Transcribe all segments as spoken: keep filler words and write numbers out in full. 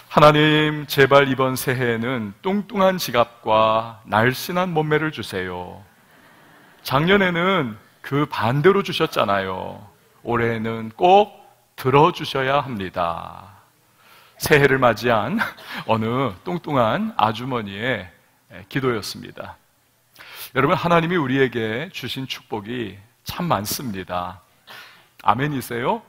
하나님, 제발 이번 새해에는 뚱뚱한 지갑과 날씬한 몸매를 주세요. 작년에는 그 반대로 주셨잖아요. 올해는 꼭 들어주셔야 합니다. 새해를 맞이한 어느 뚱뚱한 아주머니의 기도였습니다. 여러분, 하나님이 우리에게 주신 축복이 참 많습니다. 아멘이세요?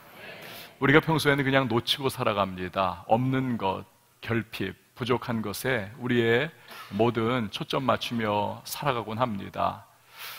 우리가 평소에는 그냥 놓치고 살아갑니다. 없는 것, 결핍, 부족한 것에 우리의 모든 초점 맞추며 살아가곤 합니다.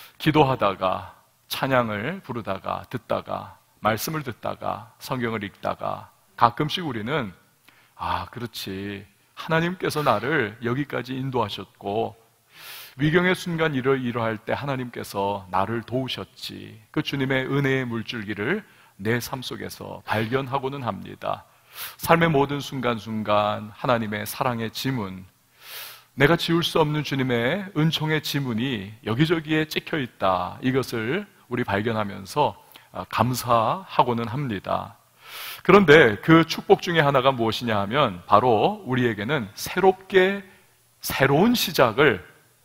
기도하다가, 찬양을 부르다가, 듣다가, 말씀을 듣다가, 성경을 읽다가 가끔씩 우리는 아, 그렇지, 하나님께서 나를 여기까지 인도하셨고 위경의 순간 이러이러할 때 하나님께서 나를 도우셨지. 그 주님의 은혜의 물줄기를 내 삶 속에서 발견하고는 합니다. 삶의 모든 순간순간 하나님의 사랑의 지문, 내가 지울 수 없는 주님의 은총의 지문이 여기저기에 찍혀 있다, 이것을 우리 발견하면서 감사하고는 합니다. 그런데 그 축복 중에 하나가 무엇이냐 하면 바로 우리에게는 새롭게 새로운 시작을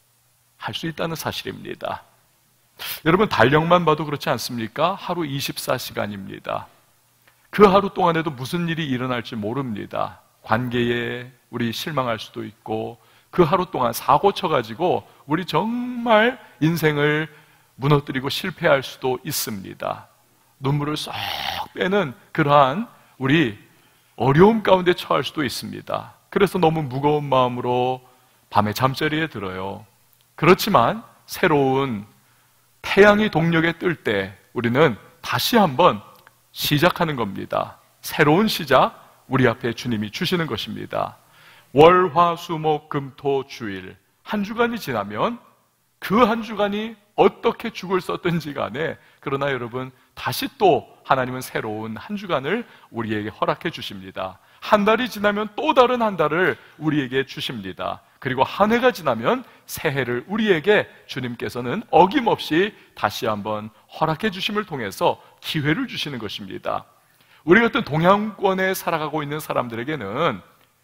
할 수 있다는 사실입니다. 여러분, 달력만 봐도 그렇지 않습니까? 하루 이십사 시간입니다. 그 하루 동안에도 무슨 일이 일어날지 모릅니다. 관계에 우리 실망할 수도 있고, 그 하루 동안 사고 쳐가지고 우리 정말 인생을 무너뜨리고 실패할 수도 있습니다. 눈물을 쏙 빼는 그러한 우리 어려움 가운데 처할 수도 있습니다. 그래서 너무 무거운 마음으로 밤에 잠자리에 들어요. 그렇지만 새로운 태양이 동력에 뜰 때 우리는 다시 한번 시작하는 겁니다. 새로운 시작, 우리 앞에 주님이 주시는 것입니다. 월, 화, 수, 목, 금, 토, 주일, 한 주간이 지나면 그 한 주간이 어떻게 죽을 썼든지 간에, 그러나 여러분, 다시 또 하나님은 새로운 한 주간을 우리에게 허락해 주십니다. 한 달이 지나면 또 다른 한 달을 우리에게 주십니다. 그리고 한 해가 지나면 새해를 우리에게 주님께서는 어김없이 다시 한번 허락해 주심을 통해서 기회를 주시는 것입니다. 우리 같은 동양권에 살아가고 있는 사람들에게는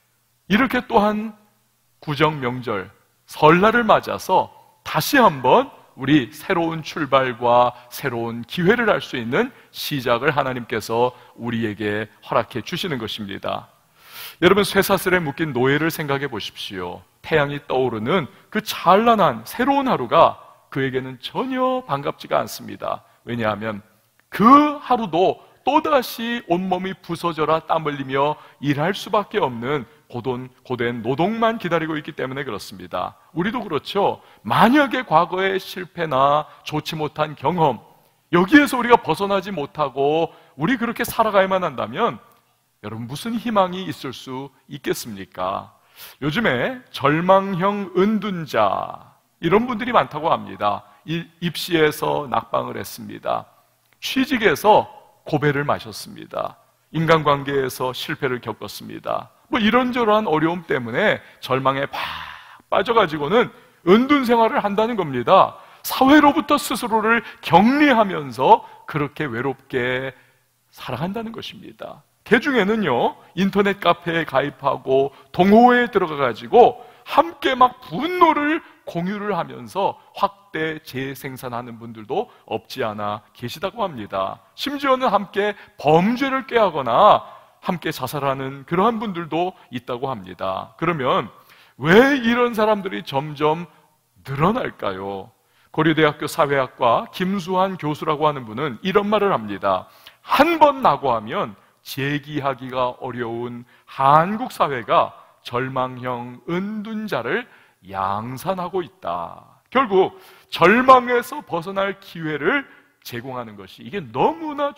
이렇게 또한 구정 명절, 설날을 맞아서 다시 한번 우리 새로운 출발과 새로운 기회를 할 수 있는 시작을 하나님께서 우리에게 허락해 주시는 것입니다. 여러분, 쇠사슬에 묶인 노예를 생각해 보십시오. 태양이 떠오르는 그 찬란한 새로운 하루가 그에게는 전혀 반갑지가 않습니다. 왜냐하면 그 하루도 또다시 온몸이 부서져라 땀 흘리며 일할 수밖에 없는 고된, 고된 노동만 기다리고 있기 때문에 그렇습니다. 우리도 그렇죠. 만약에 과거의 실패나 좋지 못한 경험, 여기에서 우리가 벗어나지 못하고 우리 그렇게 살아가야만 한다면 여러분, 무슨 희망이 있을 수 있겠습니까? 요즘에 절망형 은둔자, 이런 분들이 많다고 합니다. 입시에서 낙방을 했습니다. 취직에서 고배를 마셨습니다. 인간관계에서 실패를 겪었습니다. 뭐 이런저런 어려움 때문에 절망에 팍 빠져가지고는 은둔 생활을 한다는 겁니다. 사회로부터 스스로를 격리하면서 그렇게 외롭게 살아간다는 것입니다. 그 중에는요, 인터넷 카페에 가입하고 동호회에 들어가가지고 함께 막 분노를 공유를 하면서 확대 재생산하는 분들도 없지 않아 계시다고 합니다. 심지어는 함께 범죄를 꾀하거나 함께 자살하는 그러한 분들도 있다고 합니다. 그러면 왜 이런 사람들이 점점 늘어날까요? 고려대학교 사회학과 김수환 교수라고 하는 분은 이런 말을 합니다. 한 번 낙오하면 재기하기가 어려운 한국 사회가 절망형 은둔자를 양산하고 있다. 결국 절망에서 벗어날 기회를 제공하는 것이 이게 너무나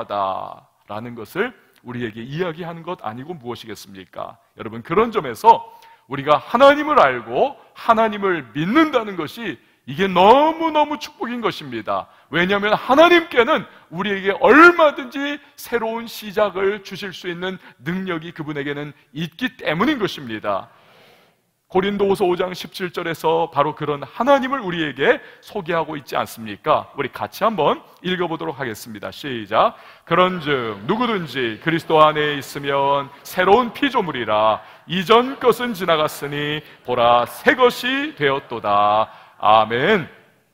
중요하다라는 것을 우리에게 이야기하는 것 아니고 무엇이겠습니까? 여러분, 그런 점에서 우리가 하나님을 알고 하나님을 믿는다는 것이 이게 너무너무 축복인 것입니다. 왜냐하면 하나님께는 우리에게 얼마든지 새로운 시작을 주실 수 있는 능력이 그분에게는 있기 때문인 것입니다. 고린도후서 오 장 십칠 절에서 바로 그런 하나님을 우리에게 소개하고 있지 않습니까? 우리 같이 한번 읽어보도록 하겠습니다. 시작. 그런즉 누구든지 그리스도 안에 있으면 새로운 피조물이라 이전 것은 지나갔으니 보라 새 것이 되었도다. 아멘.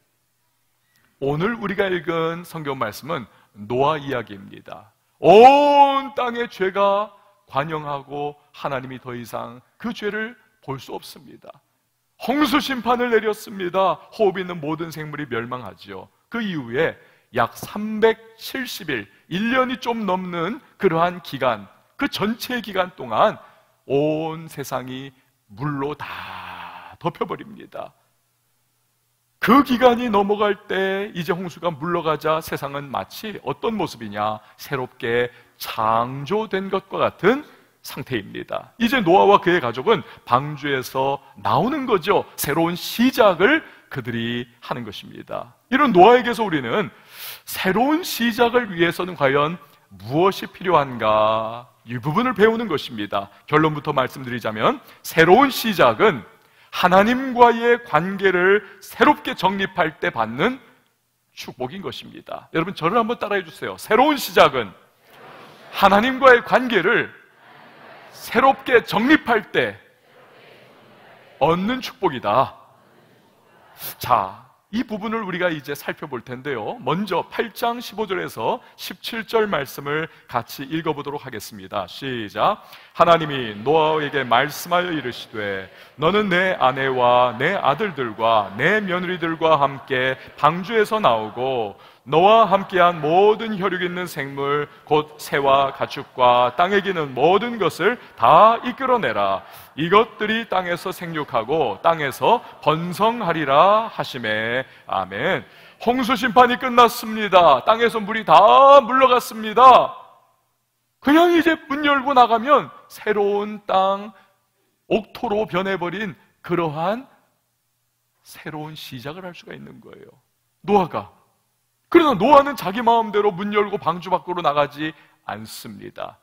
오늘 우리가 읽은 성경 말씀은 노아 이야기입니다. 온 땅의 죄가 관영하고 하나님이 더 이상 그 죄를 볼 수 없습니다. 홍수 심판을 내렸습니다. 호흡 있는 모든 생물이 멸망하지요. 그 이후에 약 삼백칠십 일, 일 년이 좀 넘는 그러한 기간, 그 전체 기간 동안 온 세상이 물로 다 덮여버립니다. 그 기간이 넘어갈 때 이제 홍수가 물러가자 세상은 마치 어떤 모습이냐? 새롭게 창조된 것과 같은 상태입니다. 이제 노아와 그의 가족은 방주에서 나오는 거죠. 새로운 시작을 그들이 하는 것입니다. 이런 노아에게서 우리는 새로운 시작을 위해서는 과연 무엇이 필요한가? 이 부분을 배우는 것입니다. 결론부터 말씀드리자면 새로운 시작은 하나님과의 관계를 새롭게 정립할 때 받는 축복인 것입니다. 여러분 저를 한번 따라해 주세요. 새로운 시작은 하나님과의 관계를 새롭게 정립할 때 얻는 축복이다. 자, 이 부분을 우리가 이제 살펴볼 텐데요. 먼저 팔 장 십오 절에서 십칠 절 말씀을 같이 읽어보도록 하겠습니다. 시작. 하나님이 노아에게 말씀하여 이르시되 너는 내 아내와 내 아들들과 내 며느리들과 함께 방주에서 나오고 너와 함께한 모든 혈육 있는 생물 곧 새와 가축과 땅에 기는 모든 것을 다 이끌어내라. 이것들이 땅에서 생육하고 땅에서 번성하리라 하시매. 아멘. 홍수 심판이 끝났습니다. 땅에서 물이 다 물러갔습니다. 그냥 이제 문 열고 나가면 새로운 땅, 옥토로 변해버린 그러한 새로운 시작을 할 수가 있는 거예요. 노아가. 그러나 노아는 자기 마음대로 문 열고 방주 밖으로 나가지 않습니다.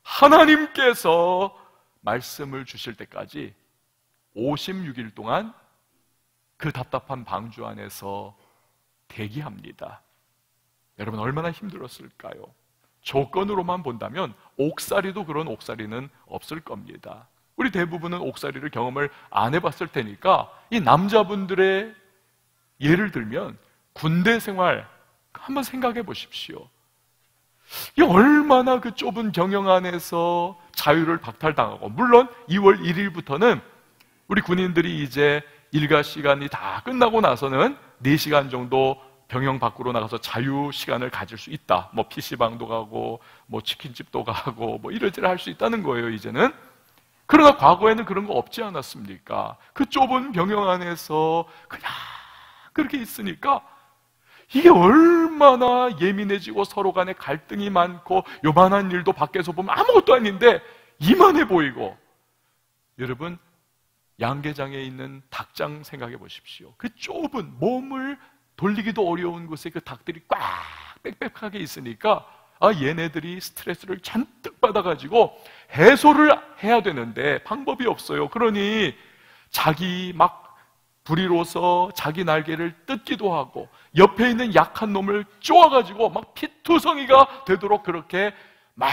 하나님께서 말씀을 주실 때까지 오십육 일 동안 그 답답한 방주 안에서 대기합니다. 여러분 얼마나 힘들었을까요? 조건으로만 본다면 옥살이도 그런 옥살이는 없을 겁니다. 우리 대부분은 옥살이를 경험을 안 해봤을 테니까 이 남자분들의 예를 들면 군대 생활 한번 생각해 보십시오. 이 얼마나 그 좁은 경영 안에서 자유를 박탈당하고, 물론 이월 일일부터는 우리 군인들이 이제 일과 시간이 다 끝나고 나서는 네 시간 정도 병영 밖으로 나가서 자유 시간을 가질 수 있다. 뭐 피시방도 가고 뭐 치킨집도 가고 뭐 이러저러 할 수 있다는 거예요, 이제는. 그러나 과거에는 그런 거 없지 않았습니까? 그 좁은 병영 안에서 그냥 그렇게 있으니까 이게 얼마나 예민해지고 서로 간에 갈등이 많고 요만한 일도 밖에서 보면 아무것도 아닌데 이만해 보이고. 여러분 양계장에 있는 닭장 생각해 보십시오. 그 좁은 몸을 돌리기도 어려운 곳에 그 닭들이 꽉 빽빽하게 있으니까 아 얘네들이 스트레스를 잔뜩 받아가지고 해소를 해야 되는데 방법이 없어요. 그러니 자기 막 부리로서 자기 날개를 뜯기도 하고 옆에 있는 약한 놈을 쪼아가지고 막 피투성이가 되도록 그렇게 막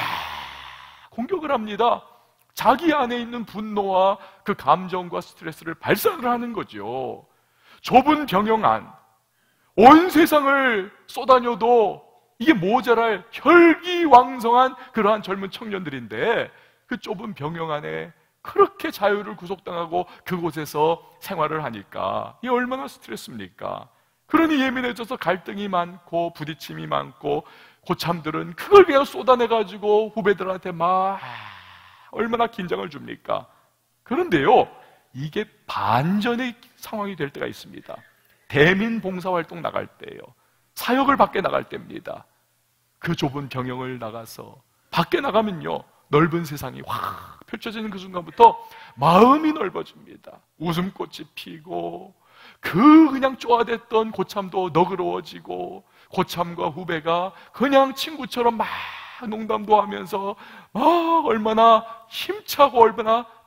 공격을 합니다. 자기 안에 있는 분노와 그 감정과 스트레스를 발산을 하는 거죠. 좁은 병영 안, 온 세상을 쏘다녀도 이게 모자랄 혈기왕성한 그러한 젊은 청년들인데 그 좁은 병영 안에 그렇게 자유를 구속당하고 그곳에서 생활을 하니까 이게 얼마나 스트레스입니까? 그러니 예민해져서 갈등이 많고 부딪힘이 많고 고참들은 그걸 그냥 쏟아내가지고 후배들한테 막 얼마나 긴장을 줍니까? 그런데요, 이게 반전의 상황이 될 때가 있습니다. 대민 봉사활동 나갈 때예요. 사역을 밖에 나갈 때입니다. 그 좁은 병영을 나가서 밖에 나가면요 넓은 세상이 확 펼쳐지는 그 순간부터 마음이 넓어집니다. 웃음꽃이 피고 그 그냥 쪼아댔던 고참도 너그러워지고 고참과 후배가 그냥 친구처럼 막 농담도 하면서 막 얼마나 힘차고 얼마나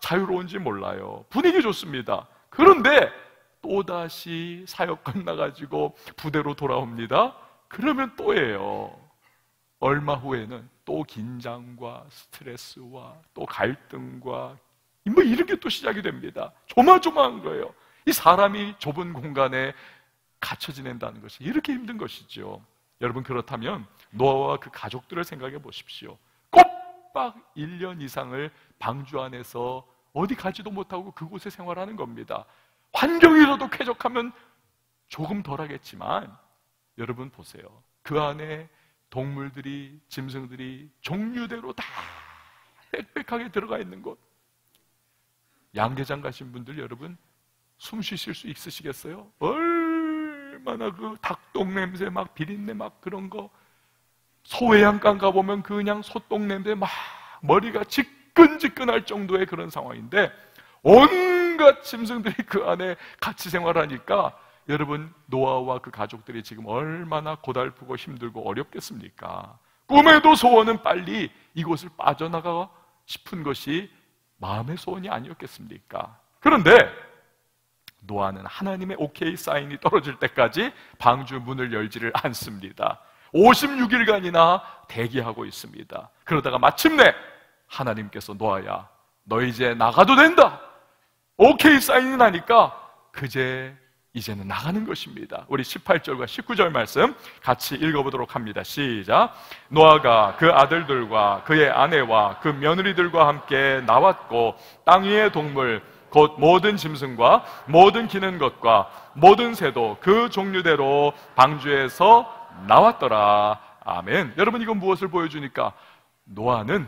자유로운지 몰라요. 분위기 좋습니다. 그런데 또다시 사역 끝나가지고 부대로 돌아옵니다. 그러면 또예요. 얼마 후에는 또 긴장과 스트레스와 또 갈등과 뭐 이런 게 또 시작이 됩니다. 조마조마한 거예요. 이 사람이 좁은 공간에 갇혀 지낸다는 것이 이렇게 힘든 것이죠. 여러분, 그렇다면 노아와 그 가족들을 생각해 보십시오. 꼬박 일 년 이상을 방주 안에서 어디 가지도 못하고 그곳에 생활하는 겁니다. 환경이라도 쾌적하면 조금 덜하겠지만 여러분 보세요. 그 안에 동물들이, 짐승들이 종류대로 다 빽빽하게 들어가 있는 곳. 양계장 가신 분들 여러분 숨 쉬실 수 있으시겠어요? 얼마나 그 닭똥 냄새 막 비린내 막 그런 거. 소해안강 가보면 그냥 소똥 냄새 막 머리가 지끈지끈할 정도의 그런 상황인데 온갖 짐승들이 그 안에 같이 생활하니까 여러분, 노아와 그 가족들이 지금 얼마나 고달프고 힘들고 어렵겠습니까? 꿈에도 소원은 빨리 이곳을 빠져나가 싶은 것이 마음의 소원이 아니었겠습니까? 그런데 노아는 하나님의 오케이 사인이 떨어질 때까지 방주 문을 열지를 않습니다. 오십육 일간이나 대기하고 있습니다. 그러다가 마침내 하나님께서 노아야, 너 이제 나가도 된다. 오케이 사인이 나니까 그제 이제는 나가는 것입니다. 우리 십팔 절과 십구 절 말씀 같이 읽어보도록 합니다. 시작. 노아가 그 아들들과 그의 아내와 그 며느리들과 함께 나왔고 땅 위의 동물 곧 모든 짐승과 모든 기는 것과 모든 새도 그 종류대로 방주에서 나왔더라. 아멘. 여러분, 이건 무엇을 보여주니까 노아는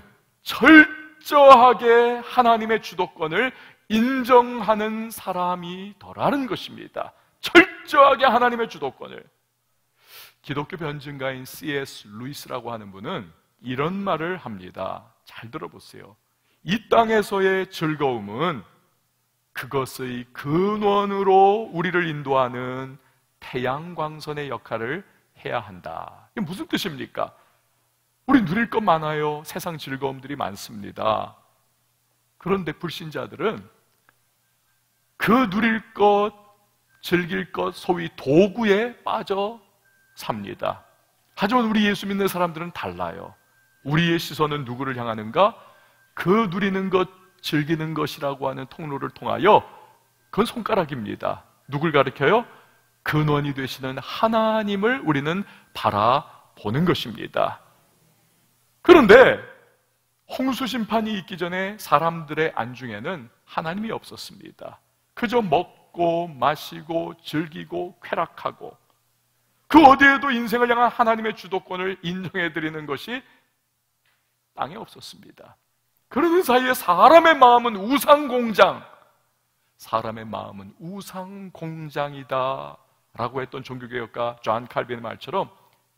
철저하게 하나님의 주도권을 인정하는 사람이더라는 것입니다. 철저하게 하나님의 주도권을. 기독교 변증가인 씨 에스 루이스라고 하는 분은 이런 말을 합니다. 잘 들어보세요. 이 땅에서의 즐거움은 그것의 근원으로 우리를 인도하는 태양광선의 역할을 해야 한다. 이게 무슨 뜻입니까? 우리 누릴 것 많아요. 세상 즐거움들이 많습니다. 그런데 불신자들은 그 누릴 것, 즐길 것, 소위 도구에 빠져 삽니다. 하지만 우리 예수 믿는 사람들은 달라요. 우리의 시선은 누구를 향하는가? 그 누리는 것, 즐기는 것이라고 하는 통로를 통하여, 그건 손가락입니다. 누굴 가리켜요? 근원이 되시는 하나님을 우리는 바라보는 것입니다. 그런데 홍수 심판이 있기 전에 사람들의 안중에는 하나님이 없었습니다. 그저 먹고 마시고 즐기고 쾌락하고 그 어디에도 인생을 향한 하나님의 주도권을 인정해드리는 것이 땅에 없었습니다. 그러는 사이에 사람의 마음은 우상공장, 사람의 마음은 우상공장이다 라고 했던 종교개혁가 존 칼빈의 말처럼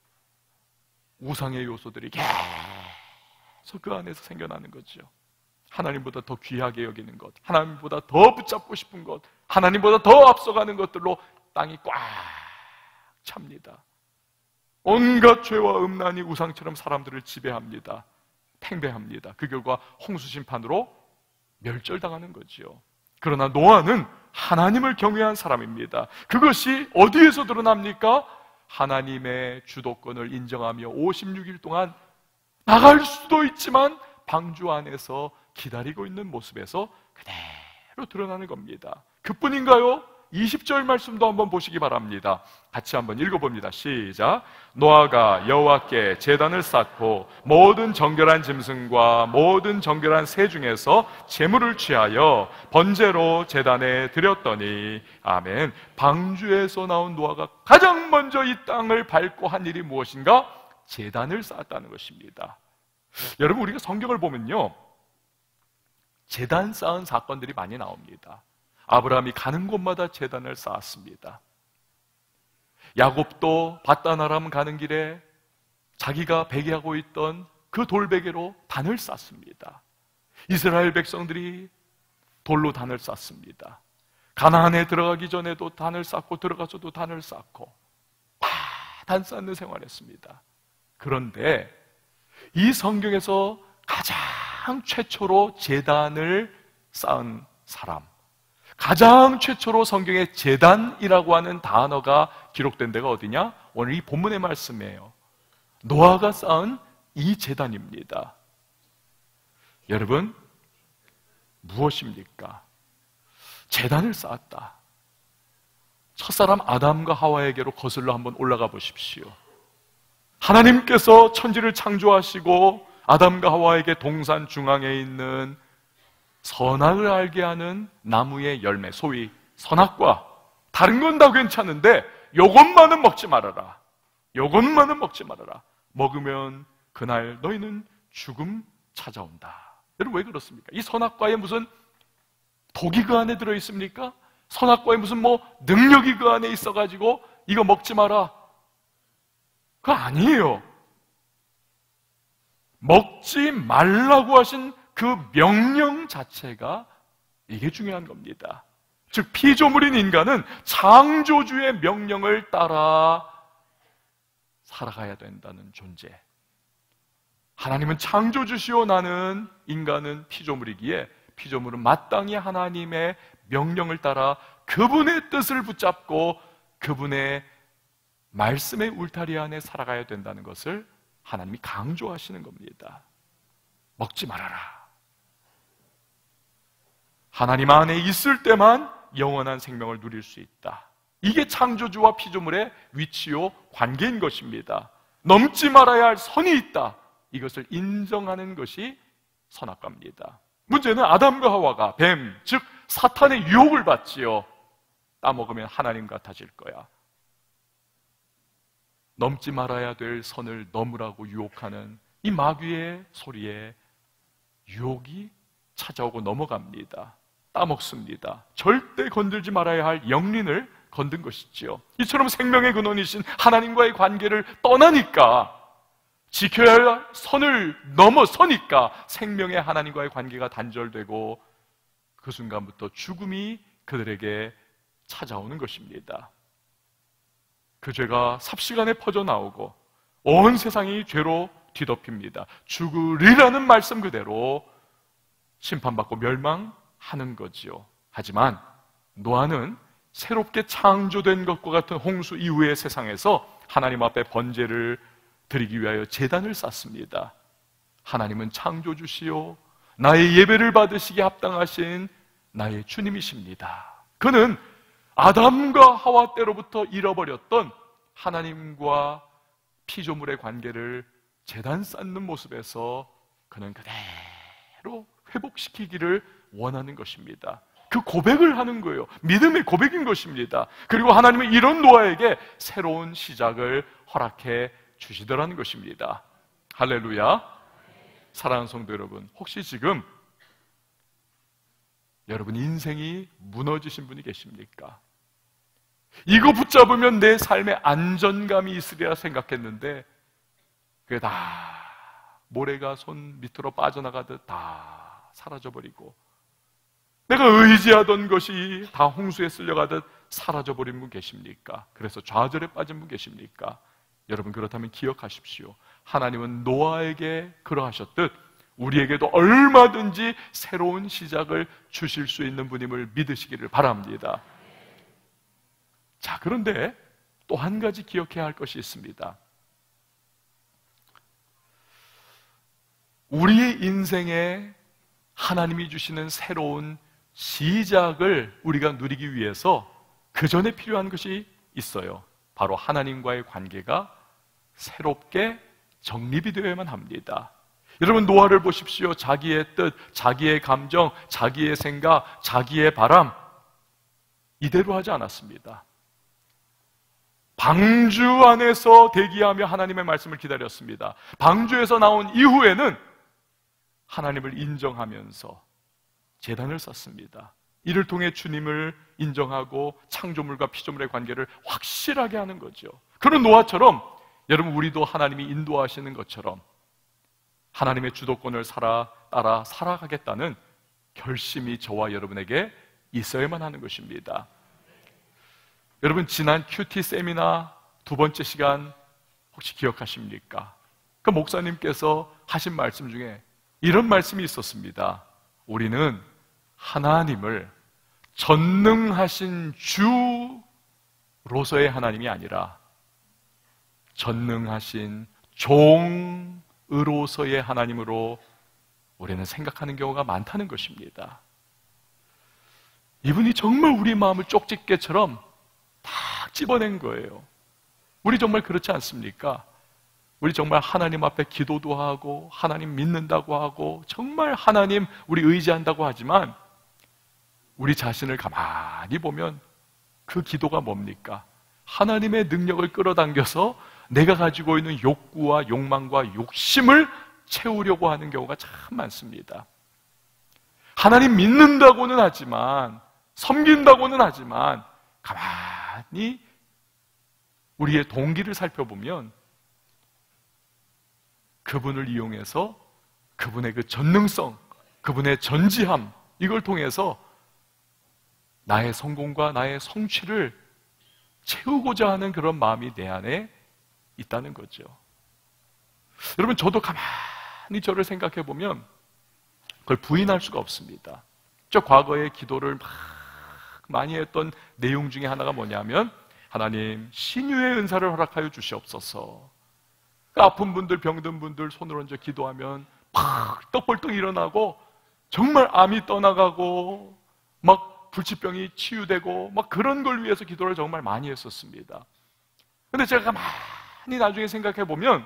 우상의 요소들이 계속 그 안에서 생겨나는 거죠. 하나님보다 더 귀하게 여기는 것, 하나님보다 더 붙잡고 싶은 것, 하나님보다 더 앞서가는 것들로 땅이 꽉 찹니다. 온갖 죄와 음란이 우상처럼 사람들을 지배합니다. 팽배합니다. 그 결과 홍수심판으로 멸절당하는 거지요. 그러나 노아는 하나님을 경외한 사람입니다. 그것이 어디에서 드러납니까? 하나님의 주도권을 인정하며 오십육 일 동안 나갈 수도 있지만 방주 안에서 기다리고 있는 모습에서 그대로 드러나는 겁니다. 그뿐인가요? 이십 절 말씀도 한번 보시기 바랍니다. 같이 한번 읽어봅니다. 시작. 노아가 여호와께 제단을 쌓고 모든 정결한 짐승과 모든 정결한 새 중에서 제물을 취하여 번제로 제단에 드렸더니 아멘. 방주에서 나온 노아가 가장 먼저 이 땅을 밟고 한 일이 무엇인가? 제단을 쌓았다는 것입니다. 여러분, 우리가 성경을 보면요, 제단 쌓은 사건들이 많이 나옵니다. 아브라함이 가는 곳마다 제단을 쌓았습니다. 야곱도 밧단 아람 가는 길에 자기가 베개하고 있던 그 돌베개로 단을 쌓습니다. 이스라엘 백성들이 돌로 단을 쌓습니다. 가나안에 들어가기 전에도 단을 쌓고 들어가서도 단을 쌓고 다 단 쌓는 생활했습니다. 그런데 이 성경에서 가장 최초로 제단을 쌓은 사람. 가장 최초로 성경에 제단이라고 하는 단어가 기록된 데가 어디냐? 오늘 이 본문의 말씀이에요. 노아가 쌓은 이 제단입니다. 여러분, 무엇입니까? 제단을 쌓았다. 첫사람 아담과 하와에게로 거슬러 한번 올라가 보십시오. 하나님께서 천지를 창조하시고 아담과 하와에게 동산 중앙에 있는 선악을 알게 하는 나무의 열매, 소위 선악과, 다른 건 다 괜찮은데 요것만은 먹지 말아라. 요것만은 먹지 말아라. 먹으면 그날 너희는 죽음 찾아온다. 여러분, 왜 그렇습니까? 이 선악과에 무슨 독이 그 안에 들어있습니까? 선악과에 무슨 뭐 능력이 그 안에 있어가지고 이거 먹지 마라. 그거 아니에요. 먹지 말라고 하신 그 명령 자체가 이게 중요한 겁니다. 즉 피조물인 인간은 창조주의 명령을 따라 살아가야 된다는 존재. 하나님은 창조주시오. 나는 인간은 피조물이기에 피조물은 마땅히 하나님의 명령을 따라 그분의 뜻을 붙잡고 그분의 말씀의 울타리 안에 살아가야 된다는 것을 하나님이 강조하시는 겁니다. 먹지 말아라. 하나님 안에 있을 때만 영원한 생명을 누릴 수 있다. 이게 창조주와 피조물의 위치요 관계인 것입니다. 넘지 말아야 할 선이 있다. 이것을 인정하는 것이 선악과입니다. 문제는 아담과 하와가 뱀, 즉 사탄의 유혹을 받지요. 따먹으면 하나님 같아질 거야. 넘지 말아야 될 선을 넘으라고 유혹하는 이 마귀의 소리에 유혹이 찾아오고 넘어갑니다. 따먹습니다. 절대 건들지 말아야 할 영린을 건든 것이지요. 이처럼 생명의 근원이신 하나님과의 관계를 떠나니까, 지켜야 할 선을 넘어서니까 생명의 하나님과의 관계가 단절되고 그 순간부터 죽음이 그들에게 찾아오는 것입니다. 그 죄가 삽시간에 퍼져나오고 온 세상이 죄로 뒤덮입니다. 죽으리라는 말씀 그대로 심판받고 멸망하는 거지요. 하지만 노아는 새롭게 창조된 것과 같은 홍수 이후의 세상에서 하나님 앞에 번제를 드리기 위하여 제단을 쌓습니다. 하나님은 창조주시오, 나의 예배를 받으시기에 합당하신 나의 주님이십니다. 그는 아담과 하와 때로부터 잃어버렸던 하나님과 피조물의 관계를 제단 쌓는 모습에서 그는 그대로 회복시키기를 원하는 것입니다. 그 고백을 하는 거예요. 믿음의 고백인 것입니다. 그리고 하나님은 이런 노아에게 새로운 시작을 허락해 주시더라는 것입니다. 할렐루야. 사랑하는 성도 여러분, 혹시 지금 여러분 인생이 무너지신 분이 계십니까? 이거 붙잡으면 내 삶에 안전감이 있으리라 생각했는데 그게 다 모래가 손 밑으로 빠져나가듯 다 사라져버리고 내가 의지하던 것이 다 홍수에 쓸려가듯 사라져버린 분 계십니까? 그래서 좌절에 빠진 분 계십니까? 여러분, 그렇다면 기억하십시오. 하나님은 노아에게 그러하셨듯 우리에게도 얼마든지 새로운 시작을 주실 수 있는 분임을 믿으시기를 바랍니다. 자, 그런데 또 한 가지 기억해야 할 것이 있습니다. 우리의 인생에 하나님이 주시는 새로운 시작을 우리가 누리기 위해서 그 전에 필요한 것이 있어요. 바로 하나님과의 관계가 새롭게 정립이 되어야만 합니다. 여러분, 노아를 보십시오. 자기의 뜻, 자기의 감정, 자기의 생각, 자기의 바람 이대로 하지 않았습니다. 방주 안에서 대기하며 하나님의 말씀을 기다렸습니다. 방주에서 나온 이후에는 하나님을 인정하면서 제단을 쌓습니다. 이를 통해 주님을 인정하고 창조물과 피조물의 관계를 확실하게 하는 거죠. 그런 노아처럼 여러분, 우리도 하나님이 인도하시는 것처럼 하나님의 주도권을 살아, 따라 살아가겠다는 결심이 저와 여러분에게 있어야만 하는 것입니다. 여러분, 지난 큐티 세미나 두 번째 시간 혹시 기억하십니까? 그 목사님께서 하신 말씀 중에 이런 말씀이 있었습니다. 우리는 하나님을 전능하신 주로서의 하나님이 아니라 전능하신 종으로서의 하나님으로 우리는 생각하는 경우가 많다는 것입니다. 이분이 정말 우리 마음을 쪽집게처럼 딱 집어낸 거예요. 우리 정말 그렇지 않습니까? 우리 정말 하나님 앞에 기도도 하고 하나님 믿는다고 하고 정말 하나님 우리 의지한다고 하지만 우리 자신을 가만히 보면 그 기도가 뭡니까? 하나님의 능력을 끌어당겨서 내가 가지고 있는 욕구와 욕망과 욕심을 채우려고 하는 경우가 참 많습니다. 하나님 믿는다고는 하지만, 섬긴다고는 하지만 가만히 우리의 동기를 살펴보면 그분을 이용해서 그분의 그 전능성, 그분의 전지함, 이걸 통해서 나의 성공과 나의 성취를 채우고자 하는 그런 마음이 내 안에 있다는 거죠. 여러분, 저도 가만히 저를 생각해 보면 그걸 부인할 수가 없습니다. 저 과거의 기도를 막 많이 했던 내용 중에 하나가 뭐냐면, 하나님 신유의 은사를 허락하여 주시옵소서. 그 아픈 분들, 병든 분들 손을 얹어 기도하면 팍 떡벌떡 일어나고 정말 암이 떠나가고 막 불치병이 치유되고 막 그런 걸 위해서 기도를 정말 많이 했었습니다. 근데 제가 가만히 나중에 생각해 보면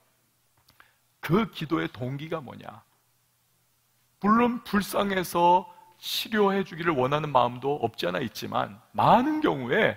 그 기도의 동기가 뭐냐? 물론 불쌍해서 치료해 주기를 원하는 마음도 없지 않아 있지만 많은 경우에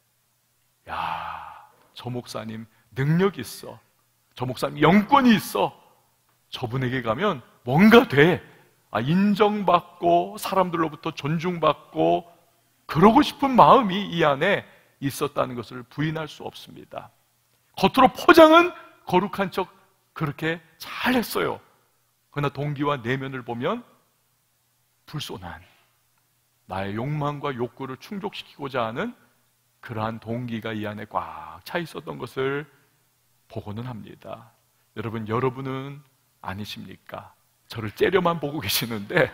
야, 저 목사님 능력 있어, 저 목사님 영권이 있어, 저분에게 가면 뭔가 돼, 아, 인정받고 사람들로부터 존중받고 그러고 싶은 마음이 이 안에 있었다는 것을 부인할 수 없습니다. 겉으로 포장은 거룩한 척 그렇게 잘했어요. 그러나 동기와 내면을 보면 불손한 나의 욕망과 욕구를 충족시키고자 하는 그러한 동기가 이 안에 꽉 차 있었던 것을 보고는 합니다. 여러분, 여러분은 아니십니까? 저를 째려만 보고 계시는데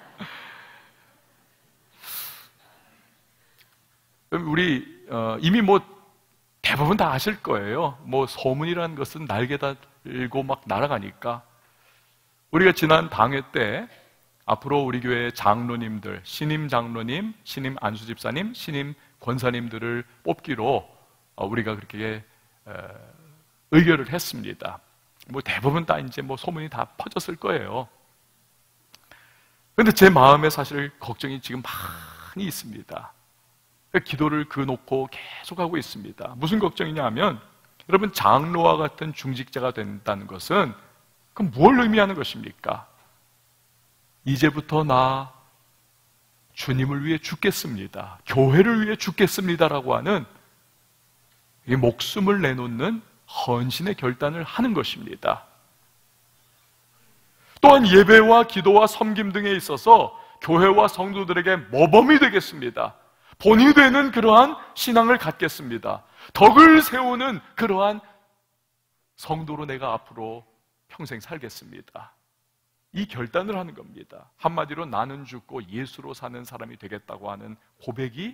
우리 어, 이미 뭐 대부분 다 아실 거예요. 뭐 소문이라는 것은 날개 달고 막 날아가니까. 우리가 지난 당회 때 앞으로 우리 교회 장로님들, 신임 장로님, 신임 안수집사님, 신임 권사님들을 뽑기로 우리가 그렇게 의결을 했습니다. 뭐 대부분 다 이제 뭐 소문이 다 퍼졌을 거예요. 그런데 제 마음에 사실 걱정이 지금 많이 있습니다. 기도를 그 놓고 계속하고 있습니다. 무슨 걱정이냐 하면, 여러분, 장로와 같은 중직자가 된다는 것은 그럼 뭘 의미하는 것입니까? 이제부터 나 주님을 위해 죽겠습니다, 교회를 위해 죽겠습니다라고 하는 이 목숨을 내놓는 헌신의 결단을 하는 것입니다. 또한 예배와 기도와 섬김 등에 있어서 교회와 성도들에게 모범이 되겠습니다. 본이 되는 그러한 신앙을 갖겠습니다. 덕을 세우는 그러한 성도로 내가 앞으로 평생 살겠습니다. 이 결단을 하는 겁니다. 한마디로 나는 죽고 예수로 사는 사람이 되겠다고 하는 고백이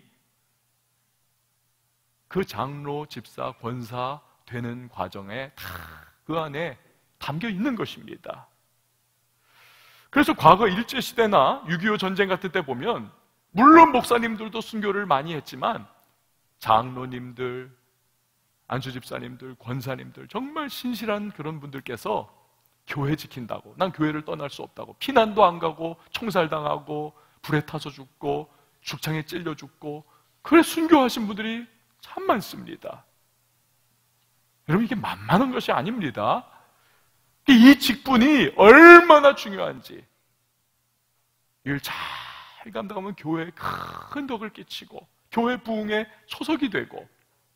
그 장로, 집사, 권사 되는 과정에 다 그 안에 담겨 있는 것입니다. 그래서 과거 일제시대나 육이오 전쟁 같은 때 보면 물론 목사님들도 순교를 많이 했지만 장로님들, 안수집사님들, 권사님들, 정말 신실한 그런 분들께서 교회 지킨다고, 난 교회를 떠날 수 없다고 피난도 안 가고 총살당하고 불에 타서 죽고 죽창에 찔려 죽고 그래 순교하신 분들이 참 많습니다. 여러분, 이게 만만한 것이 아닙니다. 이 직분이 얼마나 중요한지 이걸 잘 감당하면 교회에 큰 덕을 끼치고 교회 부흥에 초석이 되고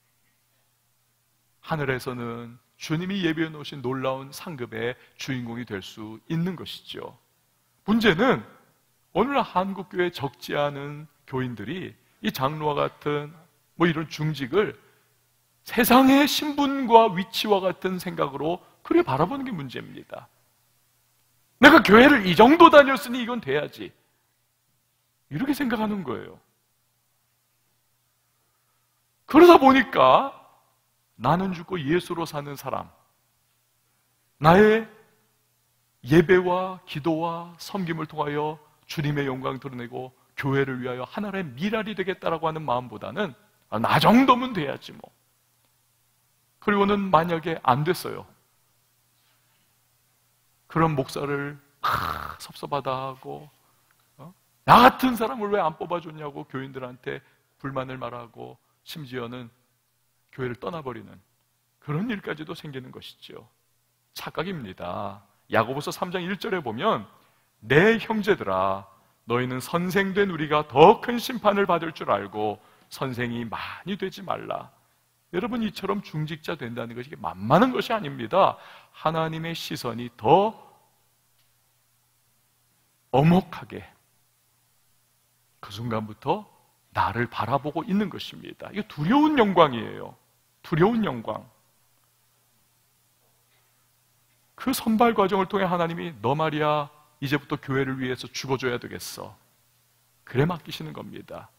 하늘에서는 주님이 예비해 놓으신 놀라운 상급의 주인공이 될 수 있는 것이죠. 문제는 오늘 한국교회에 적지 않은 교인들이 이 장로와 같은 뭐 이런 중직을 세상의 신분과 위치와 같은 생각으로 그렇게 바라보는 게 문제입니다. 내가 교회를 이 정도 다녔으니 이건 돼야지. 이렇게 생각하는 거예요. 그러다 보니까 나는 죽고 예수로 사는 사람, 나의 예배와 기도와 섬김을 통하여 주님의 영광 드러내고 교회를 위하여 하나님의 미랄이 되겠다라고 하는 마음보다는 아, 나 정도면 돼야지 뭐. 그리고는 만약에 안 됐어요. 그런 목사를 아, 섭섭하다하고 어? 나 같은 사람을 왜 안 뽑아줬냐고 교인들한테 불만을 말하고 심지어는 교회를 떠나버리는 그런 일까지도 생기는 것이죠. 착각입니다. 야고보서 삼 장 일 절에 보면 내 형제들아 너희는 선생된 우리가 더 큰 심판을 받을 줄 알고 선생이 많이 되지 말라. 여러분, 이처럼 중직자 된다는 것이 만만한 것이 아닙니다. 하나님의 시선이 더 엄혹하게 그 순간부터 나를 바라보고 있는 것입니다. 이거 두려운 영광이에요. 두려운 영광. 그 선발 과정을 통해 하나님이 너 말이야 이제부터 교회를 위해서 죽어줘야 되겠어. 그래 맡기시는 겁니다.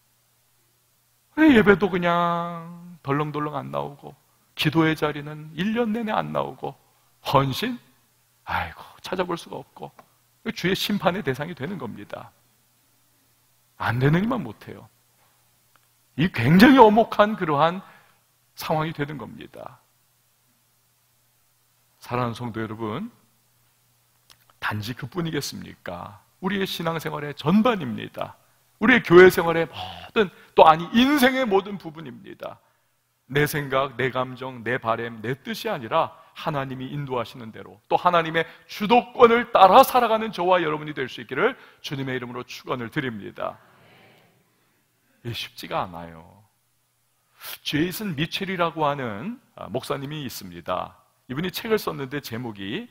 예배도 그냥 덜렁덜렁 안 나오고 기도의 자리는 일 년 내내 안 나오고 헌신? 아이고 찾아볼 수가 없고 주의 심판의 대상이 되는 겁니다. 안 되는 이만 못해요. 이 굉장히 엄혹한 그러한 상황이 되는 겁니다. 사랑하는 성도 여러분, 단지 그뿐이겠습니까? 우리의 신앙생활의 전반입니다. 우리의 교회 생활의 모든, 또 아니 인생의 모든 부분입니다. 내 생각, 내 감정, 내 바람, 내 뜻이 아니라 하나님이 인도하시는 대로 또 하나님의 주도권을 따라 살아가는 저와 여러분이 될 수 있기를 주님의 이름으로 축원을 드립니다. 이게 쉽지가 않아요. 제이슨 미첼이라고 하는 목사님이 있습니다. 이분이 책을 썼는데 제목이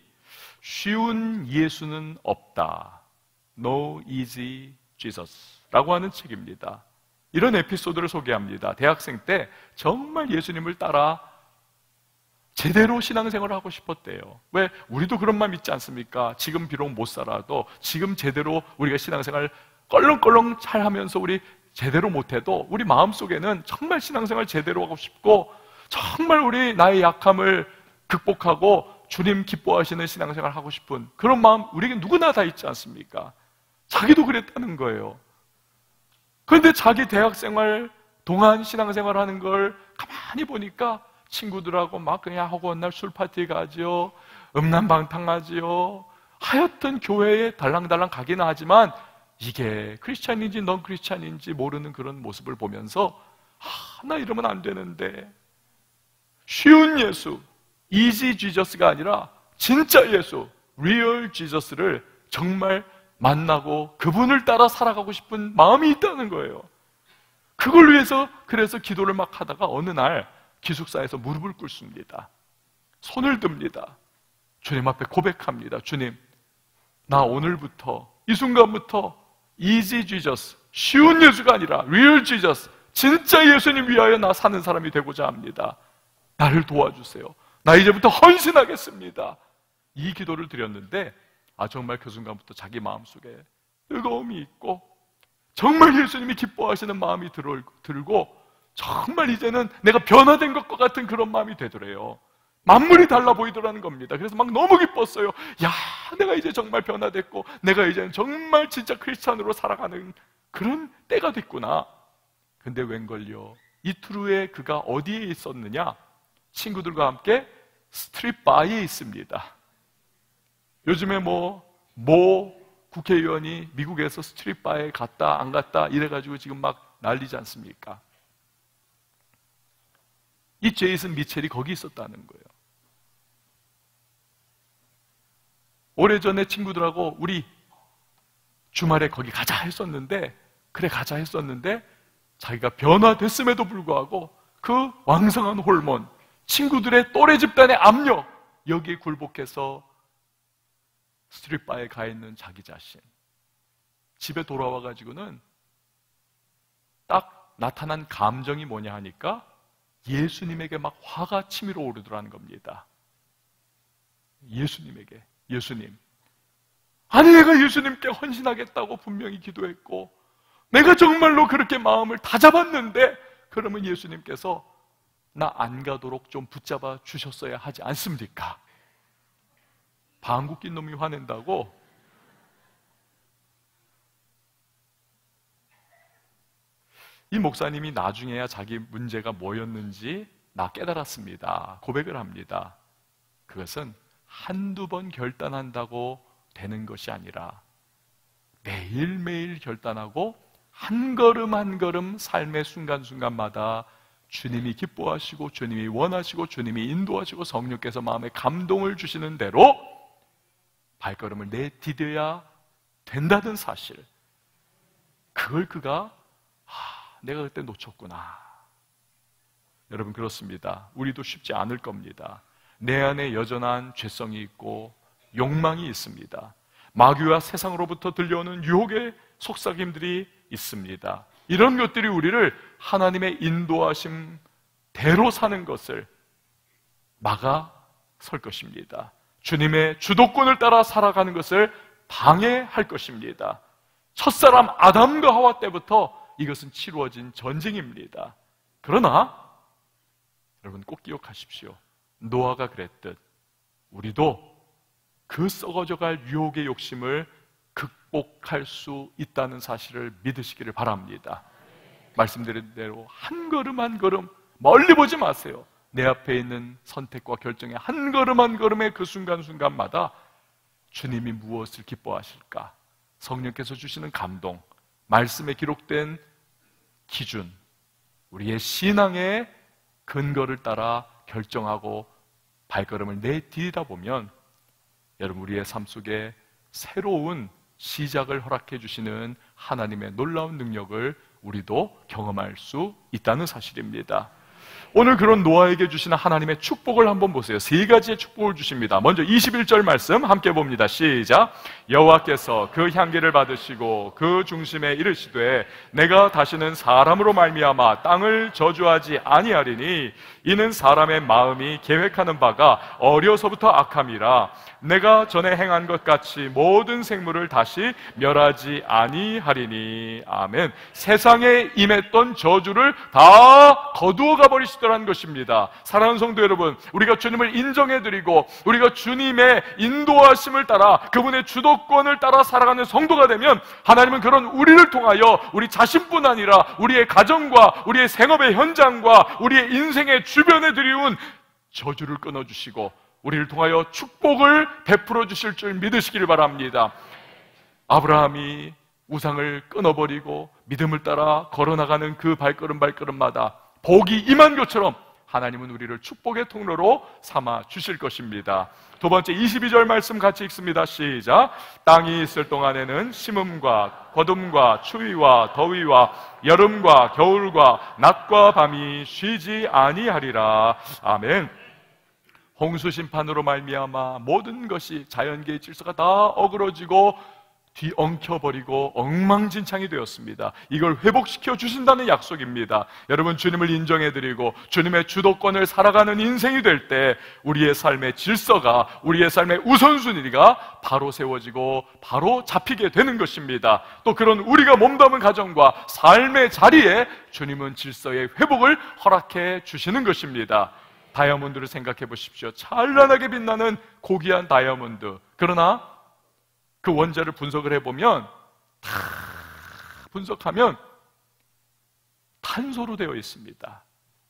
쉬운 예수는 없다. No easy Jesus 라고 하는 책입니다. 이런 에피소드를 소개합니다. 대학생 때 정말 예수님을 따라 제대로 신앙생활을 하고 싶었대요. 왜? 우리도 그런 마음 있지 않습니까? 지금 비록 못 살아도 지금 제대로 우리가 신앙생활 껄렁껄렁 잘 하면서 우리 제대로 못해도 우리 마음속에는 정말 신앙생활 제대로 하고 싶고 정말 우리 나의 약함을 극복하고 주님 기뻐하시는 신앙생활 하고 싶은 그런 마음 우리에게 누구나 다 있지 않습니까? 자기도 그랬다는 거예요. 그런데 자기 대학생활 동안 신앙생활 하는 걸 가만히 보니까 친구들하고 막 그냥 하고 날 술파티 가지요, 음란방탕 하지요, 하여튼 교회에 달랑달랑 가기는 하지만 이게 크리스찬인지 넌 크리스찬인지 모르는 그런 모습을 보면서 아, 나 이러면 안 되는데 쉬운 예수, 이지 지저스가 아니라 진짜 예수, 리얼 지저스를 정말 만나고 그분을 따라 살아가고 싶은 마음이 있다는 거예요. 그걸 위해서 그래서 기도를 막 하다가 어느 날 기숙사에서 무릎을 꿇습니다. 손을 듭니다. 주님 앞에 고백합니다. 주님, 나 오늘부터 이 순간부터 easy Jesus, 쉬운 예수가 아니라 real Jesus, 진짜 예수님 위하여 나 사는 사람이 되고자 합니다. 나를 도와주세요. 나 이제부터 헌신하겠습니다. 이 기도를 드렸는데 아 정말 그 순간부터 자기 마음속에 뜨거움이 있고 정말 예수님이 기뻐하시는 마음이 들고 정말 이제는 내가 변화된 것과 같은 그런 마음이 되더래요. 만물이 달라 보이더라는 겁니다. 그래서 막 너무 기뻤어요. 야, 내가 이제 정말 변화됐고 내가 이제는 정말 진짜 크리스찬으로 살아가는 그런 때가 됐구나. 근데 웬걸요, 이틀 후에 그가 어디에 있었느냐? 친구들과 함께 스트릿 바에 있습니다. 요즘에 뭐, 모 국회의원이 미국에서 스트릿 바에 갔다 안 갔다 이래가지고 지금 막 난리지 않습니까? 이 제이슨 미첼이 거기 있었다는 거예요. 오래전에 친구들하고 우리 주말에 거기 가자 했었는데 그래 가자 했었는데 자기가 변화됐음에도 불구하고 그 왕성한 호르몬, 친구들의 또래 집단의 압력, 여기에 굴복해서 스트릿바에 가 있는 자기 자신, 집에 돌아와가지고는 딱 나타난 감정이 뭐냐 하니까 예수님에게 막 화가 치밀어 오르더라는 겁니다. 예수님에게, 예수님, 아니 내가 예수님께 헌신하겠다고 분명히 기도했고 내가 정말로 그렇게 마음을 다 잡았는데, 그러면 예수님께서 나 안 가도록 좀 붙잡아 주셨어야 하지 않습니까? 방귀 낀 놈이 화낸다고? 이 목사님이 나중에야 자기 문제가 뭐였는지 나 깨달았습니다. 고백을 합니다. 그것은 한두 번 결단한다고 되는 것이 아니라 매일매일 결단하고 한 걸음 한 걸음 삶의 순간순간마다 주님이 기뻐하시고 주님이 원하시고 주님이 인도하시고 성령께서 마음에 감동을 주시는 대로 발걸음을 내디뎌야 된다는 사실, 그걸 그가 아, 내가 그때 놓쳤구나. 여러분, 그렇습니다. 우리도 쉽지 않을 겁니다. 내 안에 여전한 죄성이 있고 욕망이 있습니다. 마귀와 세상으로부터 들려오는 유혹의 속삭임들이 있습니다. 이런 것들이 우리를 하나님의 인도하심 대로 사는 것을 막아설 것입니다. 주님의 주도권을 따라 살아가는 것을 방해할 것입니다. 첫사람 아담과 하와 때부터 이것은 치루어진 전쟁입니다. 그러나 여러분 꼭 기억하십시오. 노아가 그랬듯 우리도 그 썩어져갈 유혹의 욕심을 극복할 수 있다는 사실을 믿으시기를 바랍니다. 말씀드린 대로 한 걸음 한 걸음 멀리 보지 마세요. 내 앞에 있는 선택과 결정의 한 걸음 한 걸음의 그 순간순간마다 주님이 무엇을 기뻐하실까? 성령께서 주시는 감동, 말씀에 기록된 기준, 우리의 신앙의 근거를 따라 결정하고 발걸음을 내디디다 보면 여러분, 우리의 삶 속에 새로운 시작을 허락해 주시는 하나님의 놀라운 능력을 우리도 경험할 수 있다는 사실입니다. 오늘 그런 노아에게 주시는 하나님의 축복을 한번 보세요. 세 가지의 축복을 주십니다. 먼저 이십일 절 말씀 함께 봅니다. 시작. 여호와께서 그 향기를 받으시고 그 중심에 이르시되 내가 다시는 사람으로 말미암아 땅을 저주하지 아니하리니 이는 사람의 마음이 계획하는 바가 어려서부터 악함이라. 내가 전에 행한 것 같이 모든 생물을 다시 멸하지 아니하리니. 아멘. 세상에 임했던 저주를 다 거두어 가버리시더라는 것입니다. 사랑하는 성도 여러분, 우리가 주님을 인정해드리고 우리가 주님의 인도하심을 따라 그분의 주도권을 따라 살아가는 성도가 되면 하나님은 그런 우리를 통하여 우리 자신뿐 아니라 우리의 가정과 우리의 생업의 현장과 우리의 인생의 주변에 드리운 저주를 끊어주시고 우리를 통하여 축복을 베풀어 주실 줄 믿으시기를 바랍니다. 아브라함이 우상을 끊어버리고 믿음을 따라 걸어나가는 그 발걸음 발걸음마다 복이 임한 것처럼 하나님은 우리를 축복의 통로로 삼아 주실 것입니다. 두 번째 이십이 절 말씀 같이 읽습니다. 시작. 땅이 있을 동안에는 심음과 거둠과 추위와 더위와 여름과 겨울과 낮과 밤이 쉬지 아니하리라. 아멘. 홍수 심판으로 말미암아 모든 것이 자연계의 질서가 다 어그러지고 뒤엉켜버리고 엉망진창이 되었습니다. 이걸 회복시켜 주신다는 약속입니다. 여러분, 주님을 인정해드리고 주님의 주도권을 살아가는 인생이 될 때 우리의 삶의 질서가, 우리의 삶의 우선순위가 바로 세워지고 바로 잡히게 되는 것입니다. 또 그런 우리가 몸담은 가정과 삶의 자리에 주님은 질서의 회복을 허락해 주시는 것입니다. 다이아몬드를 생각해 보십시오. 찬란하게 빛나는 고귀한 다이아몬드. 그러나 그 원자를 분석을 해보면 다 분석하면 탄소로 되어 있습니다.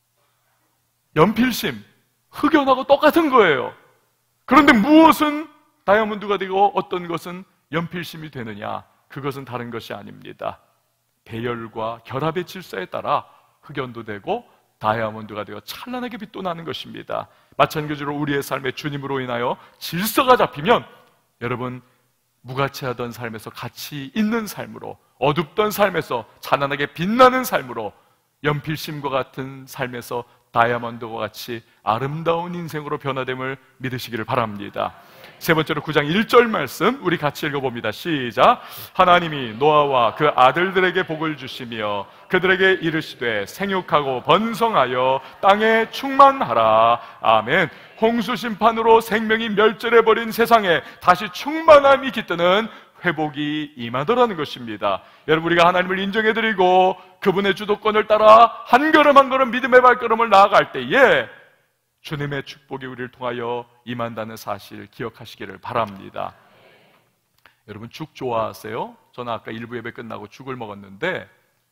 연필심, 흑연하고 똑같은 거예요. 그런데 무엇은 다이아몬드가 되고 어떤 것은 연필심이 되느냐? 그것은 다른 것이 아닙니다. 배열과 결합의 질서에 따라 흑연도 되고 다이아몬드가 되어 찬란하게 빛도 나는 것입니다. 마찬가지로 우리의 삶에 주님으로 인하여 질서가 잡히면 여러분, 무가치하던 삶에서 가치 있는 삶으로, 어둡던 삶에서 찬란하게 빛나는 삶으로, 연필심과 같은 삶에서 다이아몬드와 같이 아름다운 인생으로 변화됨을 믿으시기를 바랍니다. 세 번째로 구 장 일 절 말씀 우리 같이 읽어봅니다. 시작. 하나님이 노아와 그 아들들에게 복을 주시며 그들에게 이르시되 생육하고 번성하여 땅에 충만하라. 아멘. 홍수 심판으로 생명이 멸절해버린 세상에 다시 충만함이 깃드는 회복이 임하더라는 것입니다. 여러분, 우리가 하나님을 인정해드리고 그분의 주도권을 따라 한 걸음 한 걸음 믿음의 발걸음을 나아갈 때에 주님의 축복이 우리를 통하여 임한다는 사실 기억하시기를 바랍니다. 여러분, 죽 좋아하세요? 저는 아까 일부 예배 끝나고 죽을 먹었는데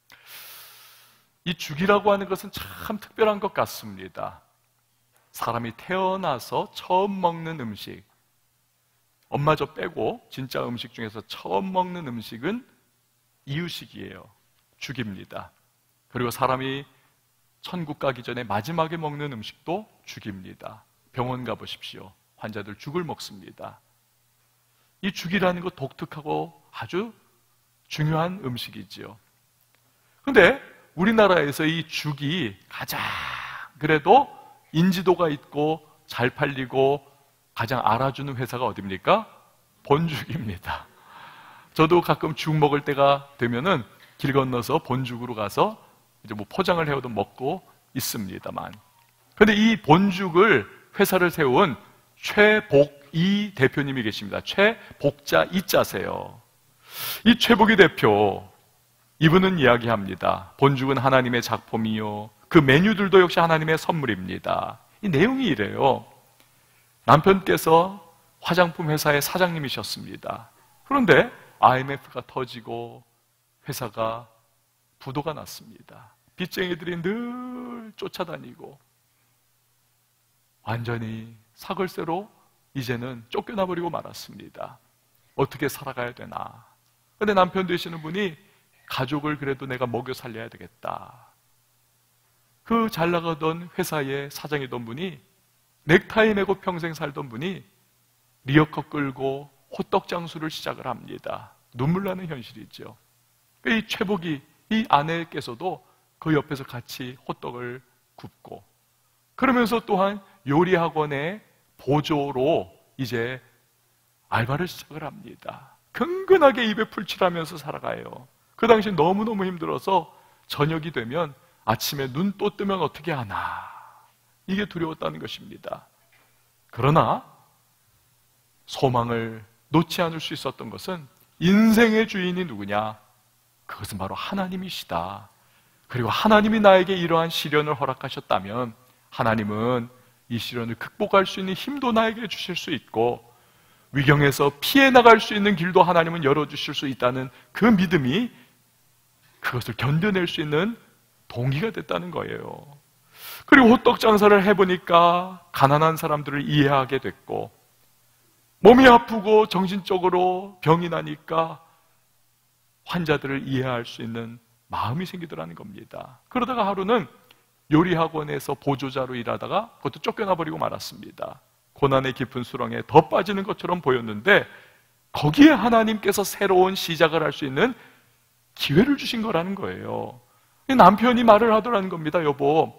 이 죽이라고 하는 것은 참 특별한 것 같습니다. 사람이 태어나서 처음 먹는 음식, 엄마저 빼고 진짜 음식 중에서 처음 먹는 음식은 이유식이에요. 죽입니다. 그리고 사람이 천국 가기 전에 마지막에 먹는 음식도 죽입니다. 병원 가보십시오. 환자들 죽을 먹습니다. 이 죽이라는 것 독특하고 아주 중요한 음식이지요. 그런데 우리나라에서 이 죽이 가장 그래도 인지도가 있고 잘 팔리고 가장 알아주는 회사가 어디입니까? 본죽입니다. 저도 가끔 죽 먹을 때가 되면은 길 건너서 본죽으로 가서 이제 뭐 포장을 해오든 먹고 있습니다만. 그런데 이 본죽을 회사를 세운 최복이 대표님이 계십니다. 최복자 이자세요. 이 최복이 대표, 이분은 이야기합니다. 본죽은 하나님의 작품이요, 그 메뉴들도 역시 하나님의 선물입니다. 이 내용이 이래요. 남편께서 화장품 회사의 사장님이셨습니다. 그런데 아이엠에프가 터지고 회사가 부도가 났습니다. 빚쟁이들이 늘 쫓아다니고 완전히 사글세로 이제는 쫓겨나버리고 말았습니다. 어떻게 살아가야 되나. 그런데 남편 되시는 분이 가족을 그래도 내가 먹여 살려야 되겠다. 그 잘 나가던 회사의 사장이던 분이, 넥타이 매고 평생 살던 분이 리어커 끌고 호떡 장수를 시작을 합니다. 눈물 나는 현실이죠. 이 최복이, 이 아내께서도 그 옆에서 같이 호떡을 굽고, 그러면서 또한 요리학원의 보조로 이제 알바를 시작을 합니다. 근근하게 입에 풀칠하면서 살아가요. 그 당시 너무너무 힘들어서 저녁이 되면 아침에 눈 또 뜨면 어떻게 하나, 이게 두려웠다는 것입니다. 그러나 소망을 놓지 않을 수 있었던 것은 인생의 주인이 누구냐? 그것은 바로 하나님이시다. 그리고 하나님이 나에게 이러한 시련을 허락하셨다면 하나님은 이 시련을 극복할 수 있는 힘도 나에게 주실 수 있고, 위경에서 피해 나갈 수 있는 길도 하나님은 열어주실 수 있다는 그 믿음이 그것을 견뎌낼 수 있는 동기가 됐다는 거예요. 그리고 호떡 장사를 해보니까 가난한 사람들을 이해하게 됐고, 몸이 아프고 정신적으로 병이 나니까 환자들을 이해할 수 있는 마음이 생기더라는 겁니다. 그러다가 하루는 요리학원에서 보조자로 일하다가 그것도 쫓겨나 버리고 말았습니다. 고난의 깊은 수렁에 더 빠지는 것처럼 보였는데 거기에 하나님께서 새로운 시작을 할 수 있는 기회를 주신 거라는 거예요. 남편이 말을 하더라는 겁니다. 여보,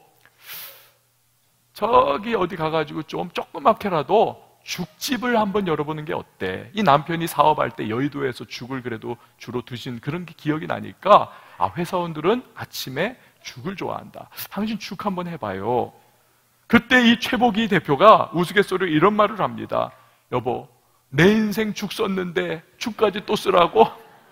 저기 어디 가가지고 좀 조그맣게라도 죽집을 한번 열어보는 게 어때? 이 남편이 사업할 때 여의도에서 죽을 그래도 주로 드신 그런 게 기억이 나니까, 아, 회사원들은 아침에 죽을 좋아한다. 당신 죽 한번 해봐요. 그때 이 최복이 대표가 우스갯소리로 이런 말을 합니다. 여보, 내 인생 죽 썼는데 죽까지 또 쓰라고?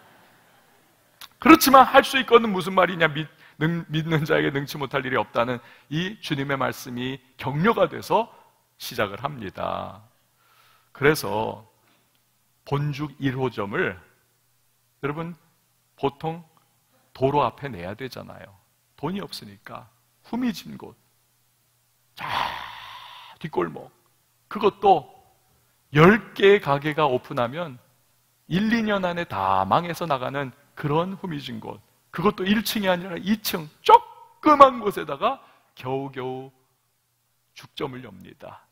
그렇지만 할 수 있거든. 무슨 말이냐? 믿, 능, 믿는 자에게 능치 못할 일이 없다는 이 주님의 말씀이 격려가 돼서 시작을 합니다. 그래서 본죽 일 호점을 여러분 보통 도로 앞에 내야 되잖아요. 돈이 없으니까 후미진 곳, 자 뒷골목, 그것도 열 개의 가게가 오픈하면 일, 이 년 안에 다 망해서 나가는 그런 후미진 곳, 그것도 일 층이 아니라 이 층 조그만 곳에다가 겨우겨우 죽점을 엽니다.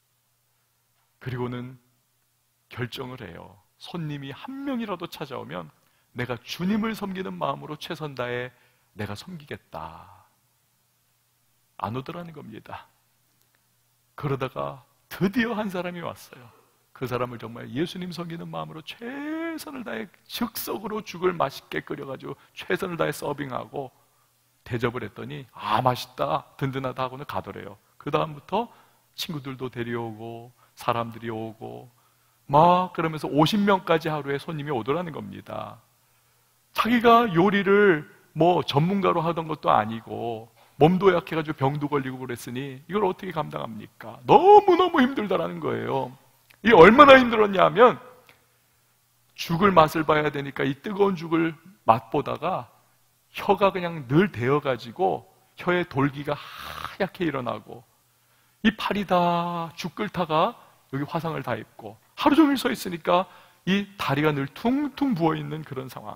그리고는 결정을 해요. 손님이 한 명이라도 찾아오면 내가 주님을 섬기는 마음으로 최선 다해 내가 섬기겠다. 안 오더라는 겁니다. 그러다가 드디어 한 사람이 왔어요. 그 사람을 정말 예수님 섬기는 마음으로 최선을 다해 즉석으로 죽을 맛있게 끓여가지고 최선을 다해 서빙하고 대접을 했더니, 아, 맛있다, 든든하다 하고는 가더래요. 그 다음부터 친구들도 데려오고 사람들이 오고 막 그러면서 오십 명까지 하루에 손님이 오더라는 겁니다. 자기가 요리를 뭐 전문가로 하던 것도 아니고 몸도 약해가지고 병도 걸리고 그랬으니 이걸 어떻게 감당합니까? 너무너무 힘들다라는 거예요. 이게 얼마나 힘들었냐 하면 죽을 맛을 봐야 되니까 이 뜨거운 죽을 맛보다가 혀가 그냥 늘 데어가지고 혀에 돌기가 하얗게 일어나고 이 팔이 다 죽 끓다가 여기 화상을 다 입고 하루 종일 서 있으니까 이 다리가 늘 퉁퉁 부어있는 그런 상황.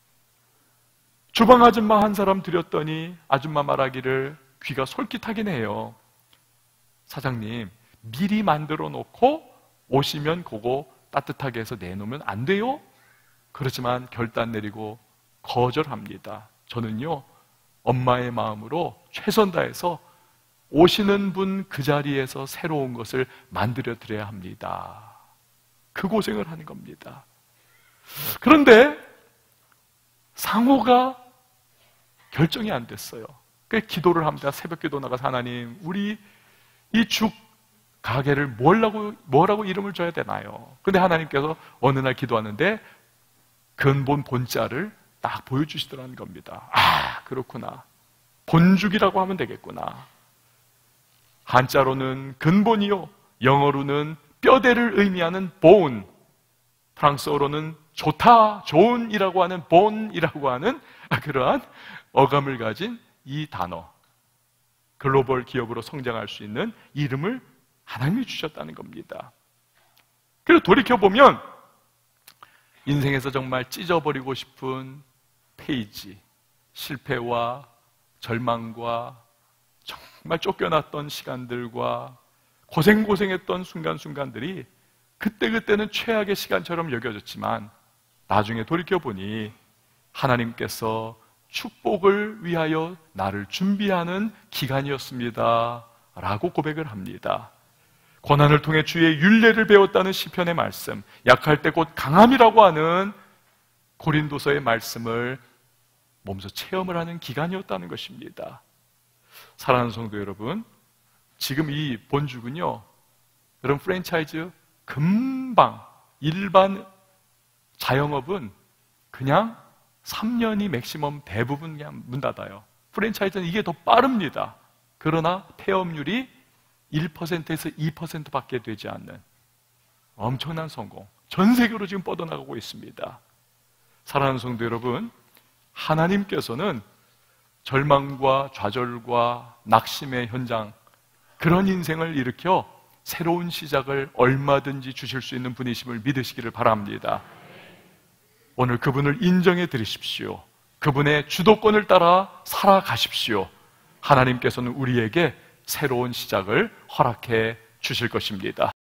주방 아줌마 한 사람 들였더니 아줌마 말하기를 귀가 솔깃하긴 해요. 사장님, 미리 만들어 놓고 오시면 그거 따뜻하게 해서 내놓으면 안 돼요? 그렇지만 결단 내리고 거절합니다. 저는요, 엄마의 마음으로 최선 다해서 오시는 분 그 자리에서 새로운 것을 만들어 드려야 합니다. 그 고생을 하는 겁니다. 그런데 상호가 결정이 안 됐어요. 그래서 기도를 합니다. 새벽 기도 나가서 하나님, 우리 이 죽 가게를 뭐라고, 뭐라고 이름을 줘야 되나요? 근데 하나님께서 어느 날 기도하는데 근본 본자를 딱 보여주시더라는 겁니다. 아, 그렇구나. 본죽이라고 하면 되겠구나. 한자로는 근본이요, 영어로는 뼈대를 의미하는 bone, 프랑스어로는 좋다, 좋은이라고 하는 bone이라고 하는 그러한 어감을 가진 이 단어, 글로벌 기업으로 성장할 수 있는 이름을 하나님이 주셨다는 겁니다. 그래서 돌이켜보면 인생에서 정말 찢어버리고 싶은 페이지, 실패와 절망과 정말 쫓겨났던 시간들과 고생고생했던 순간순간들이 그때그때는 최악의 시간처럼 여겨졌지만 나중에 돌이켜보니 하나님께서 축복을 위하여 나를 준비하는 기간이었습니다 라고 고백을 합니다. 고난을 통해 주의 율례를 배웠다는 시편의 말씀, 약할 때 곧 강함이라고 하는 고린도서의 말씀을 몸소 체험을 하는 기간이었다는 것입니다. 사랑하는 성도 여러분, 지금 이 본죽은요, 여러분 프랜차이즈 금방, 일반 자영업은 그냥 삼 년이 맥시멈 대부분 그냥 문 닫아요. 프랜차이즈는 이게 더 빠릅니다. 그러나 폐업률이 일 퍼센트에서 이 퍼센트밖에 되지 않는 엄청난 성공, 전 세계로 지금 뻗어나가고 있습니다. 사랑하는 성도 여러분, 하나님께서는 절망과 좌절과 낙심의 현장, 그런 인생을 일으켜 새로운 시작을 얼마든지 주실 수 있는 분이심을 믿으시기를 바랍니다. 오늘 그분을 인정해 드리십시오. 그분의 주도권을 따라 살아가십시오. 하나님께서는 우리에게 새로운 시작을 허락해 주실 것입니다.